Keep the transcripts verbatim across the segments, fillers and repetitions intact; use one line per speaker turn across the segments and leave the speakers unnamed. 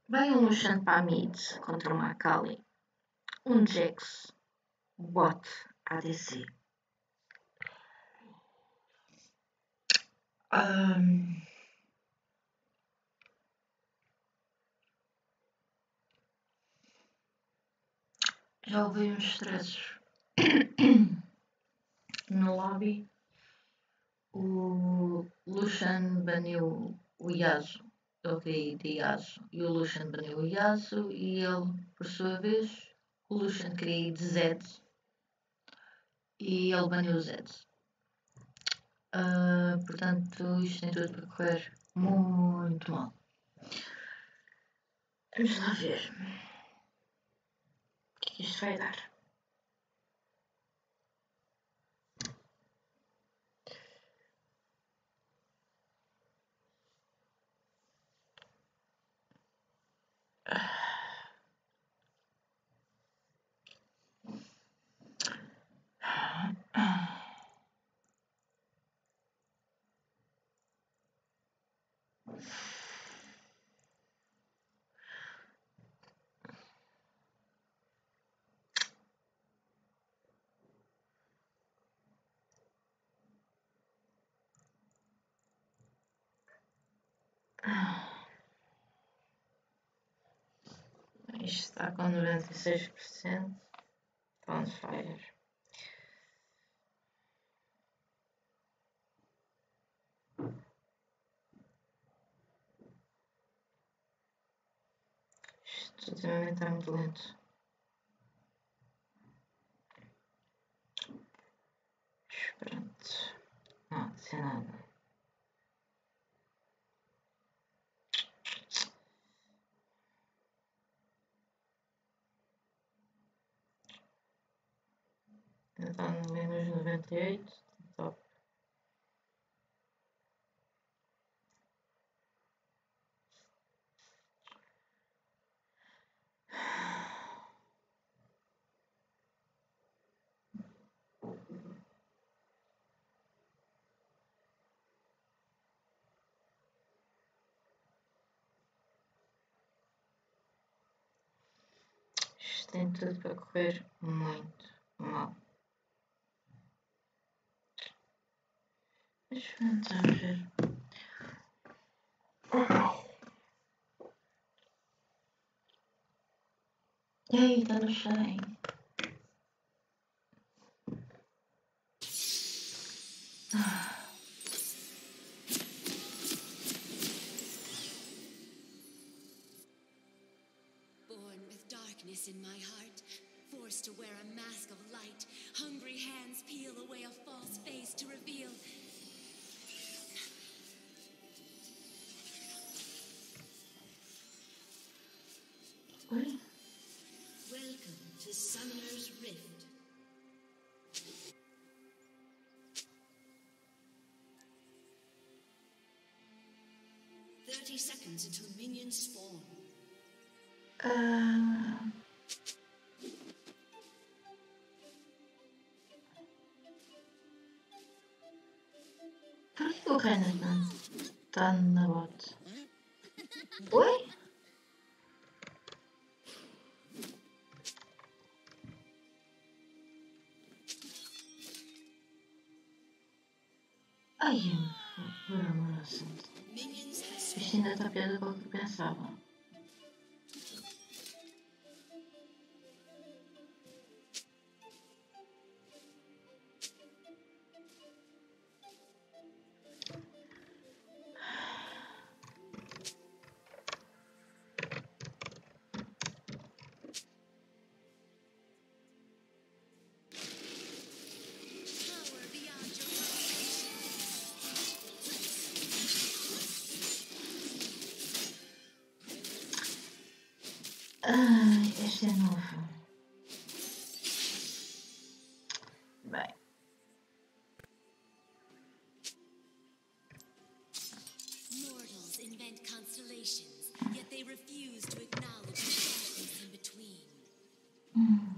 Vai um Lucian para a mid contra uma Akali. Um Jax bot A D C. Um, já ouvi uns stresses no lobby. O Lucian baniu o Yasuo. Eu vi de Yasuo. E o Lucian baniu o Yasuo. E ele, por sua vez, o Lucian queria ir de Zed. E ele baniu o Zed. Uh, portanto, isto tem tudo para correr muito mal. Vamos lá ver o que isto vai dar. Isto está com noventa e seis por cento. Está on fire. Isto ultimamente está muito lento. Pronto. Não, sem nada. Ainda está no menos noventa e oito. Top. Isto tem tudo para correr muito mal. Deixa eu tentar ver. E aí, está no cem.
Born with darkness in my heart, forced to wear a mask of light, hungry hands peel away a false face to reveal.
Oi?
Welcome to Summoner's Rift. Thirty seconds until minions spawn.
Uh... Por que o Renan não está na bot? Oi? Ai, por amor de santo. Isto ainda está pior do que eu pensava.
Power beyond your
Ai, este é novo. Bem.
mortals invent constellations, yet they refuse to acknowledge the darkness in between.
Hum.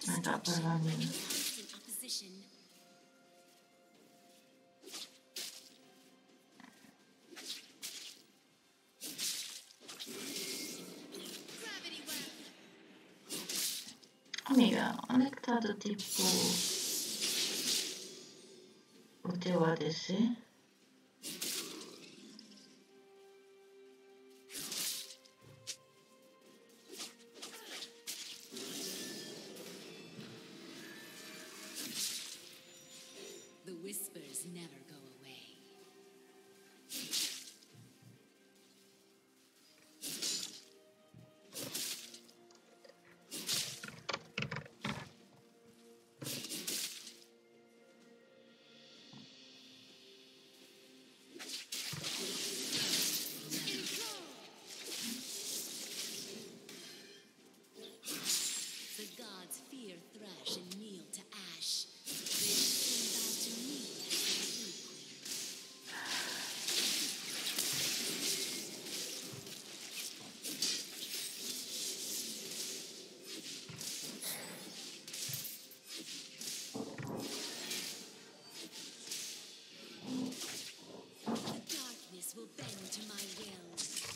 Não está para lá mesmo. Amiga, onde é que está do tipo o teu A D C?
The whispers never go away. The gods fear Thresh and kneel to ash. They sing bow to me as the true queen. The darkness will bend to my will.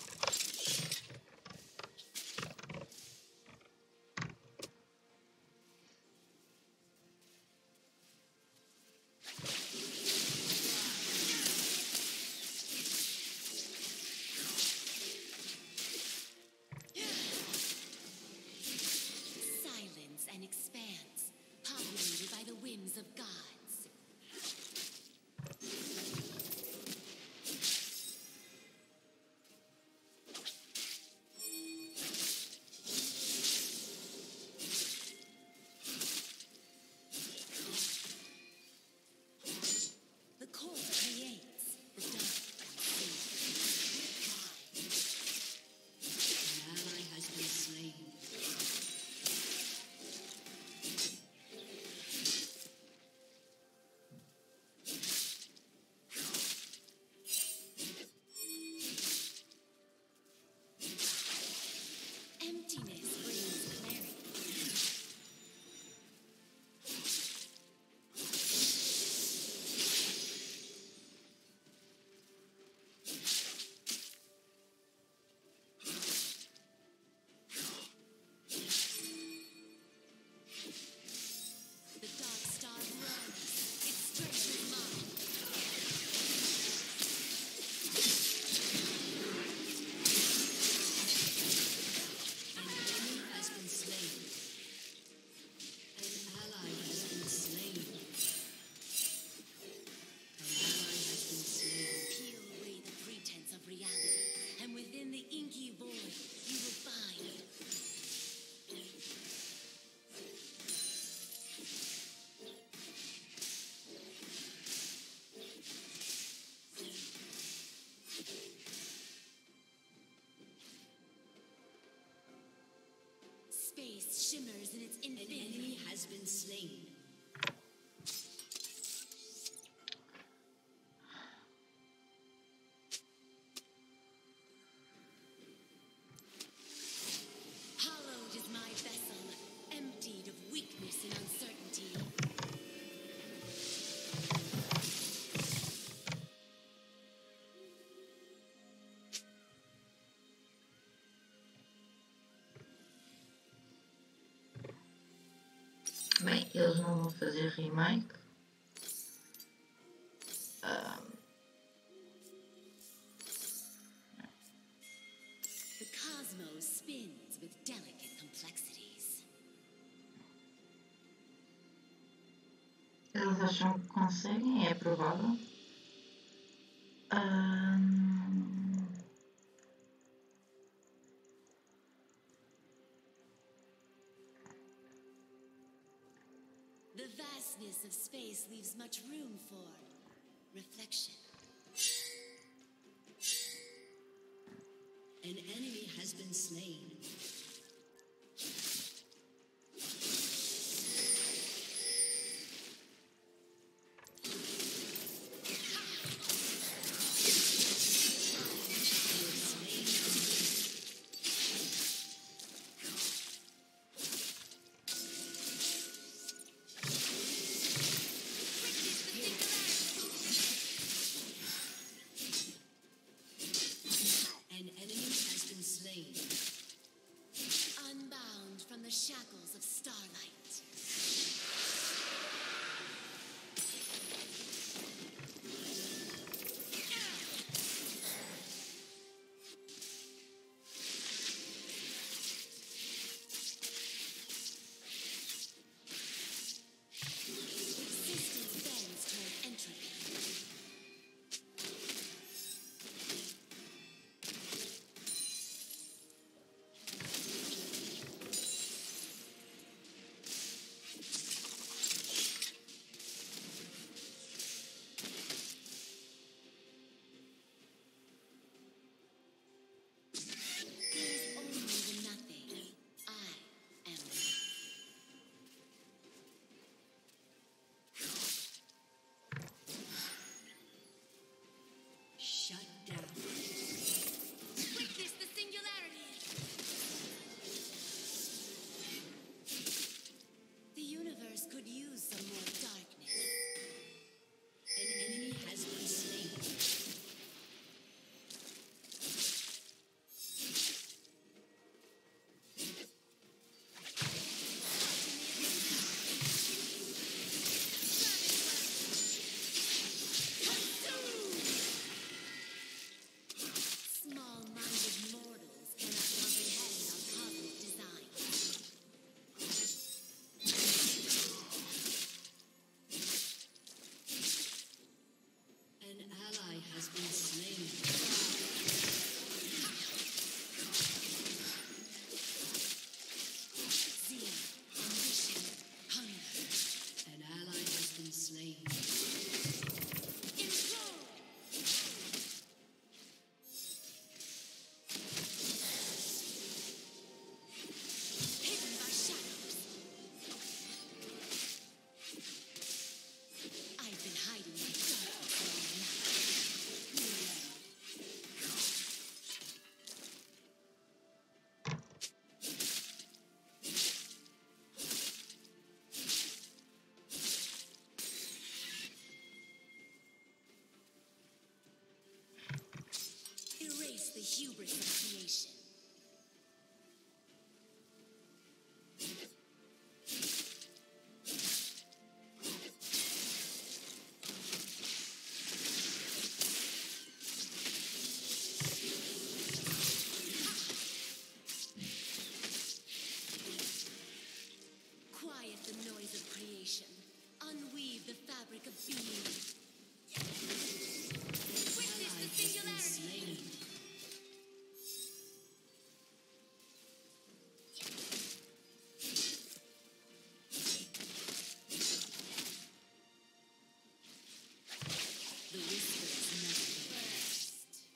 Silence and expanse, populated by the whims of gods. The core creates the dark unseen. An ally has been slain. Emptiness brings clarity. The dark star runs. Its strength is mine. An enemy has been slain. An ally has been slain. An ally has been slain. Peel away the pretense of reality, and within the inky void, you will find. Space shimmers in its infinity. An enemy has been slain. Hallowed is my vessel, emptied of weakness and uncertainty.
Bem, eles não vão fazer remake. Ah,
The cosmos spins with delicate complexities.
eles acham que conseguem, é provável. Ah,
The vastness of space leaves much room for reflection. An enemy has been slain. the hubris of creation. Quiet the noise of creation. Unweave the fabric of being. Witness the singularity. The whisper is nothing but rest.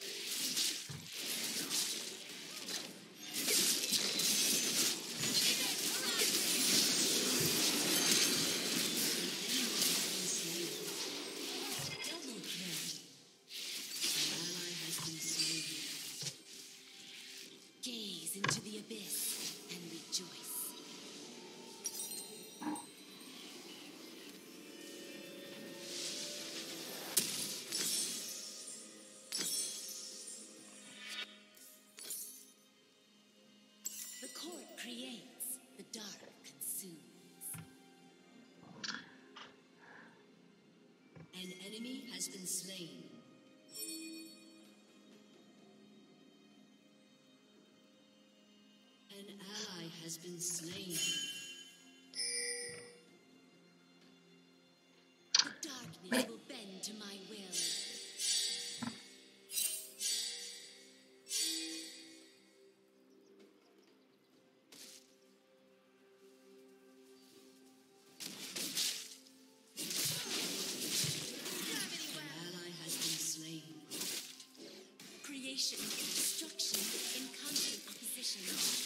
Double kill. An ally has been slain.
Gaze into the abyss and rejoice. The court creates, the dark consumes.
An enemy has been slain. An ally has been slain.
The darkness will bend to my will.
An ally has been slain.
Creation and destruction in constant opposition.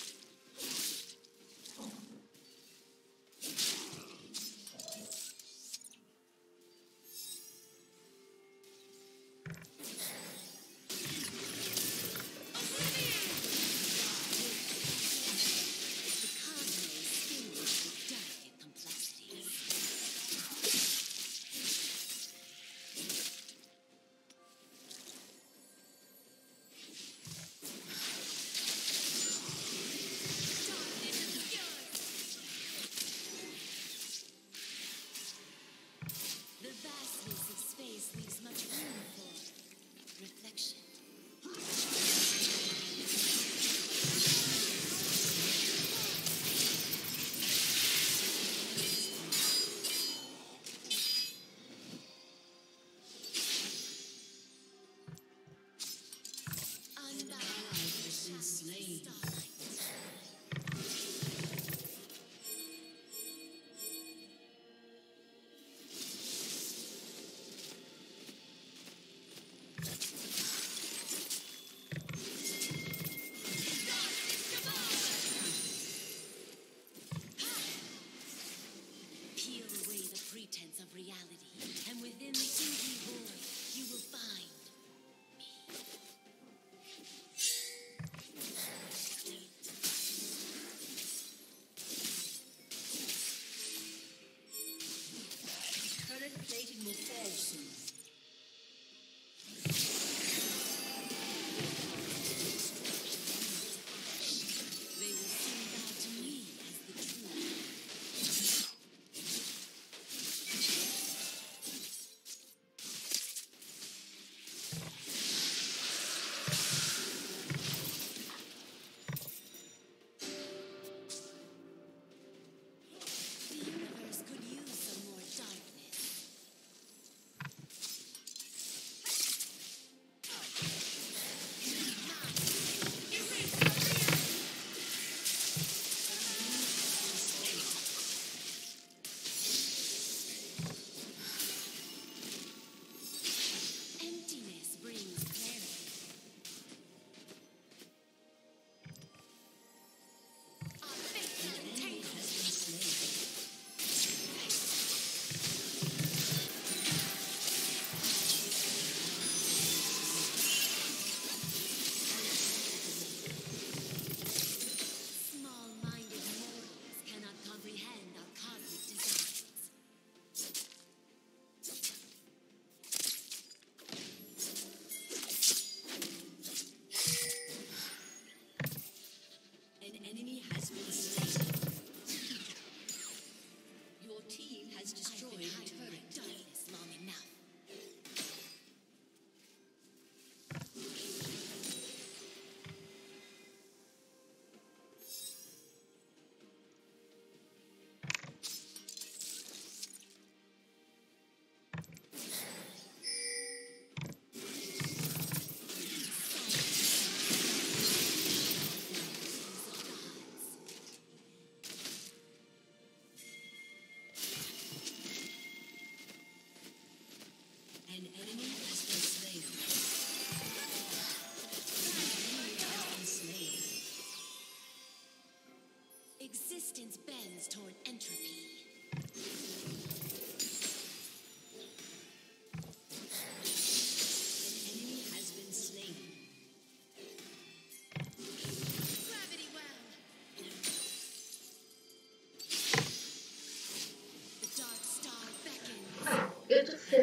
The cosmos filled with delicate complexities. Darkness obscures. The vastness of space leaves much room for reflection.
An ally has been slain.
Starlight. Peel away the pretense of reality, and within the inky void, you will find me.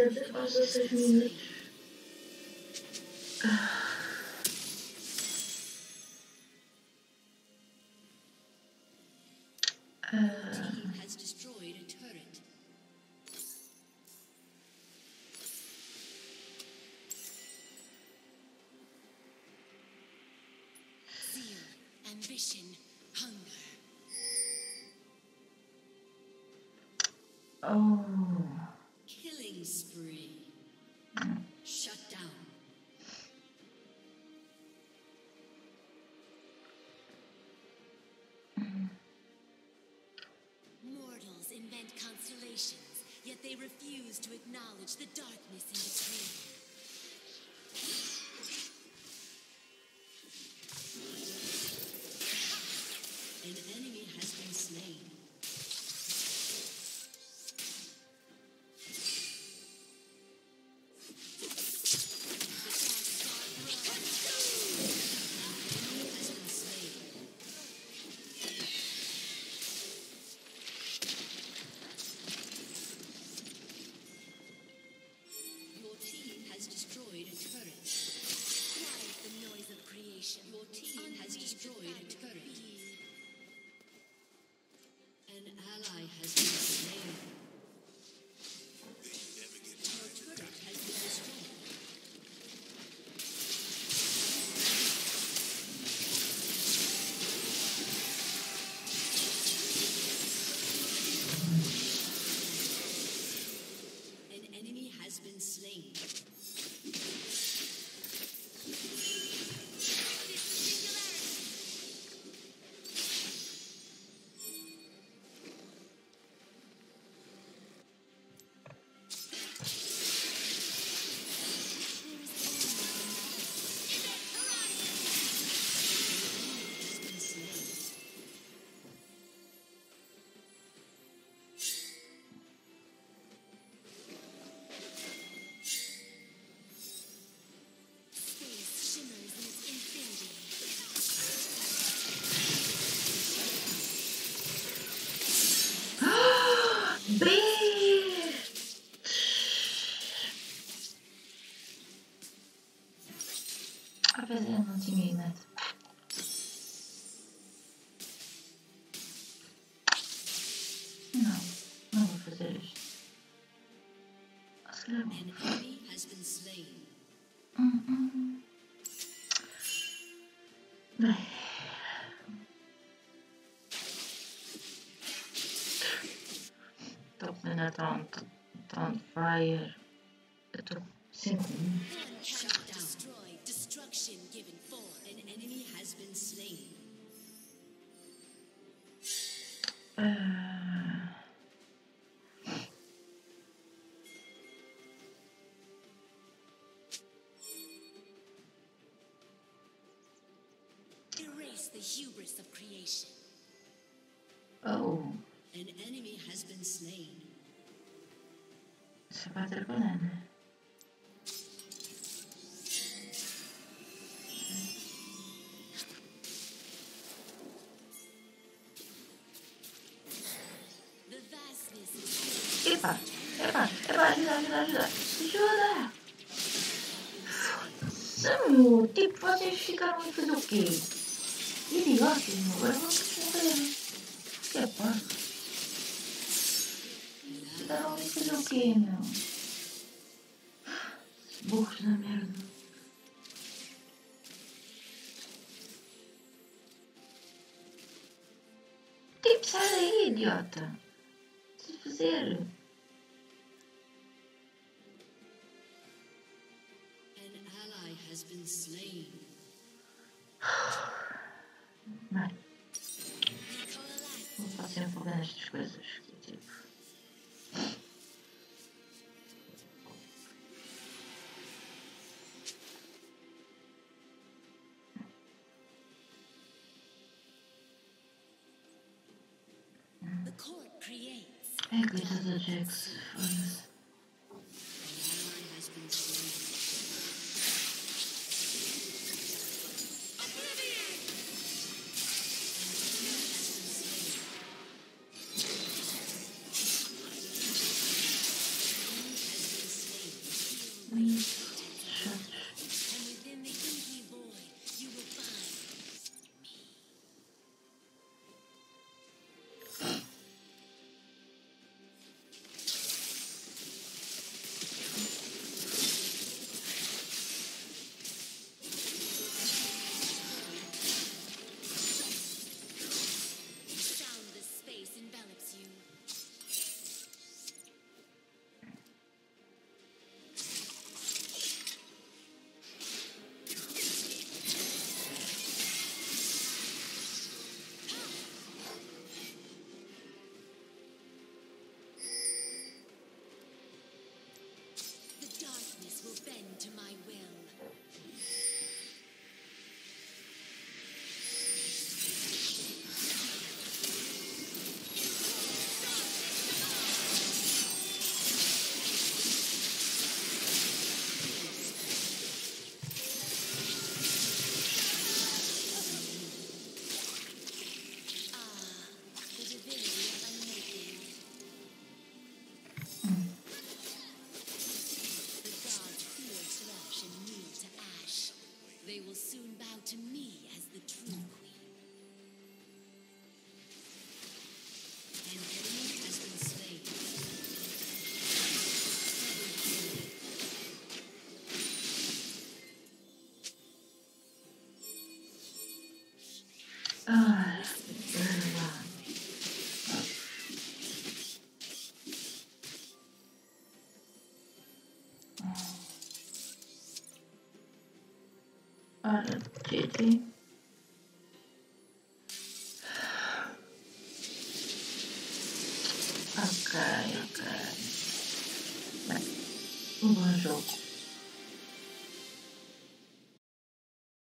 Até faz dezesseis minutos.
Team has destroyed a turret.
Zeal, ambition, hunger.
Oh.
Killing spree. Shut down.
Mortals invent constellations, yet they refuse to acknowledge the darkness in between.
An enemy has been slain. Enemy has been slain. Your team has destroyed a turret.
Quiet the noise of creation.
Your team has
Unleash the
destroyed a
magic of
turret.
being.
An ally has been slain. Your turret has been destroyed. An enemy has been slain. Has been slain.
Space shimmers in its infinity.
Bitch! A fazer não tinha ido. Não, não vou fazer isto. Se calhar
An
vou.
enemy has been slain.
Hum, hum. Bem. Estou comendo tanto, tanto fire. Eu estou cinco.
One
Shut
cannot
down.
destroy destruction given form.
An enemy has been slain.
Ah,
Erase the hubris of creation.
oh,
An enemy has been slain.
se vai ter banana.
The vastness is
Epa, epa, epa, ajuda, ajuda, ajuda. Ajuda! Samu, tipo, vocês ficaram a fazer o quê? Idiotas, meu, agora vamos morrer. Que é pá? Ficaram a fazer o quê, meu? Burros da merda. Tipo, sai daí, idiota. Se fazer.
An ally has been slain.
Mano,
coalesce.
não posso ser empolgado nestas coisas. Tipo.
The court creates.
É a coisa da Jax, foda-se.
An ally has been slain. Has been slain.
soon bow to me as the true queen.
An enemy has been slain.
Ah, very well. Ora, G G. Ok, ok. Bem, um bom jogo.